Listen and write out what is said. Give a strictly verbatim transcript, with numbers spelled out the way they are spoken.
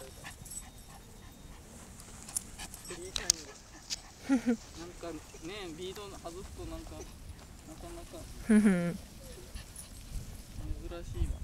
フリータイムでなんかね、ビード外すとなんかなかなか珍しいわ。